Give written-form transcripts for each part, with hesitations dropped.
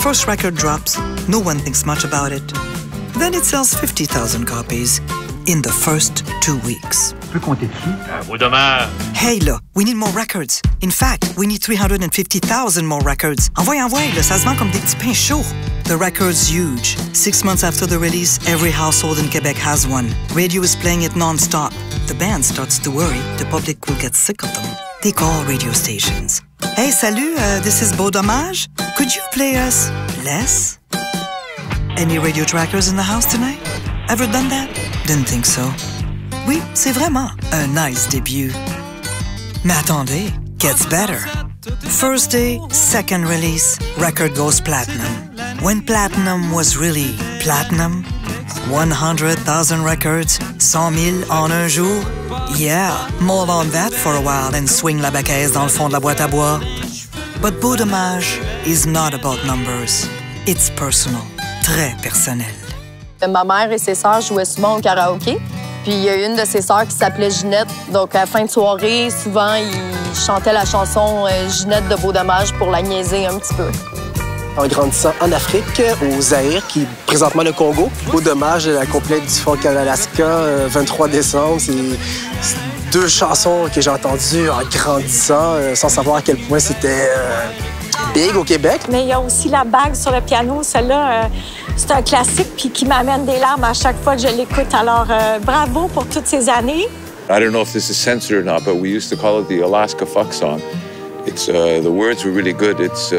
first record drops, no one thinks much about it. Then it sells 50,000 copies in the first 2 weeks. Tu peux compter dessus? Dommage. Hey là, we need more records. In fact, we need 350,000 more records. Envoie, là, ça se vend comme des petits pains chauds. The record's huge. 6 months after the release, every household in Quebec has one. Radio is playing it non-stop. The band starts to worry the public will get sick of them. They call radio stations. Hey, salut, this is Beau Dommage. Could you play us less? Any radio trackers in the house tonight? Ever done that? Didn't think so. Oui, c'est vraiment un nice début. Mais attendez, gets better. First day, second release, record goes platinum. When platinum was really platinum, 100,000 records, 100,000 en un jour. Yeah, mull on that for a while and swing la baquaise dans le fond de la boîte à bois. But Beau Dommage is not about numbers. It's personal, très personnel. Ma mère et ses sœurs jouaient souvent au karaoké. Puis il y a une de ses sœurs qui s'appelait Ginette. Donc à la fin de soirée, souvent, ils chantaient la chanson Ginette de Beau Dommage pour la niaiser un petit peu. En grandissant en Afrique, au Zaïre, qui est présentement le Congo. Beau Dommage, la complète du folk en Alaska, 23 décembre. C'est 2 chansons que j'ai entendues en grandissant, sans savoir à quel point c'était big au Québec. Mais il y a aussi La bague sur le piano. Celle-là, c'est un classique puis qui m'amène des larmes à chaque fois que je l'écoute. Alors, bravo pour toutes ces années. I don't know if this is censored or not, but we used to call it the Alaska fuck song. It's the words were really good. It's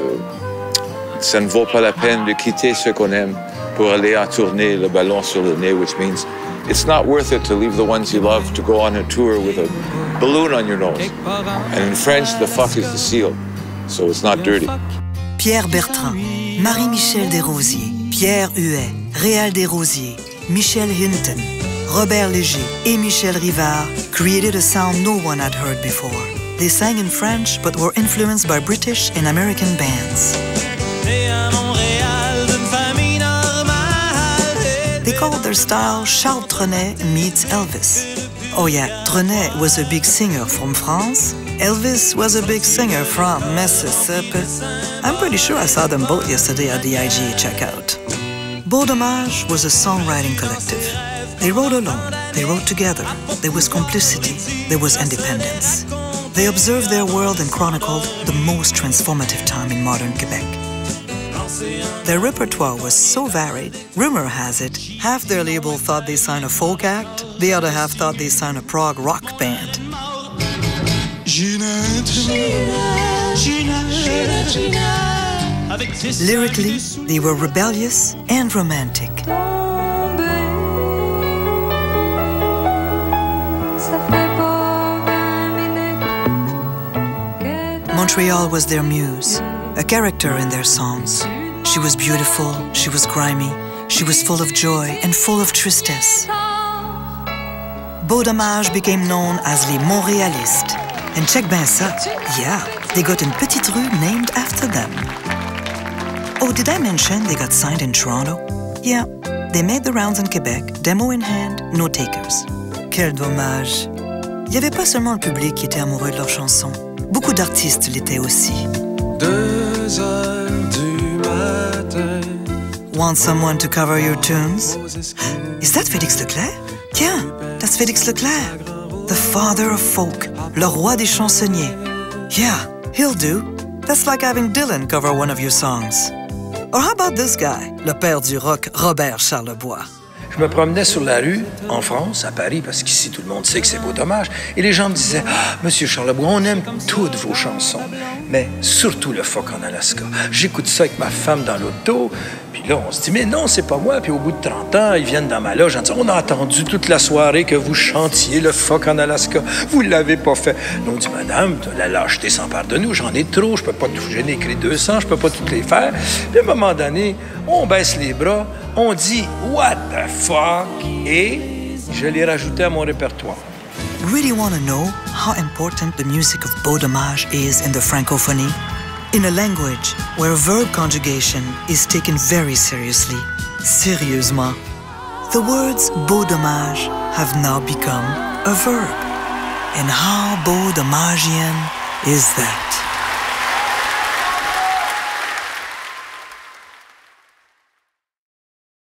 ça ne vaut pas la peine de quitter ce qu'on aime pour aller en tournée le ballon sur le nez, which means it's not worth it to leave the ones you love to go on a tour with a balloon on your nose. And in French, the fuck is the seal, so it's not dirty. Pierre Bertrand, Marie-Michel Desrosiers, Pierre Huet, Réal Desrosiers, Michel Hinton, Robert Léger et Michel Rivard created a sound no one had heard before. They sang in French but were influenced by British and American bands. They called their style Charles Trenet meets Elvis. Oh yeah, Trenet was a big singer from France. Elvis was a big singer from Mississippi. I'm pretty sure I saw them both yesterday at the IGA checkout. Beau Dommage was a songwriting collective. They wrote alone, they wrote together. There was complicity, there was independence. They observed their world and chronicled the most transformative time in modern Quebec. Their repertoire was so varied, rumor has it, half their label thought they signed a folk act, the other half thought they signed a prog rock band. Lyrically, they were rebellious and romantic. Montreal was their muse, a character in their songs. She was beautiful, she was grimy, she was full of joy and full of tristesse. Beau Dommage became known as les Montréalistes. And check ben ça, yeah, they got une petite rue named after them. Oh, did I mention they got signed in Toronto? Yeah, they made the rounds in Quebec, demo in hand, no takers. Quel dommage. Il n'y avait pas seulement le public qui était amoureux de leurs chansons. Beaucoup d'artistes l'étaient aussi. 2 heures du matin. Want someone to cover your tunes? Is that Félix Leclerc? Tiens, that's Félix Leclerc, the father of folk, le roi des chansonniers. Yeah, he'll do. That's like having Dylan cover one of your songs. Or how about this guy, le père du rock, Robert Charlebois? Je me promenais sur la rue, en France, à Paris, parce qu'ici, tout le monde sait que c'est Beau Dommage. Et les gens me disaient « Ah, Monsieur Charlebois, on aime toutes vos chansons, mais surtout le folk en Alaska. J'écoute ça avec ma femme dans l'auto, puis là, on se dit « Mais non, c'est pas moi. » Puis au bout de 30 ans, ils viennent dans ma loge en disant « On a entendu toute la soirée que vous chantiez le folk en Alaska. Vous l'avez pas fait. » On dit « Madame, la lâcheté s'empare de nous. J'en ai trop. Je peux pas tout. J'en ai écrit 200. Je peux pas toutes les faire. » Puis à un moment donné, on baisse les bras, on dit « What the fuck? » Et je l'ai rajouté à mon répertoire. Really want to know how important the music of Beau Dommage is in the Francophonie? In a language where verb conjugation is taken very seriously, sérieusement, the words Beau Dommage have now become a verb. And how Beau Dommagien is that?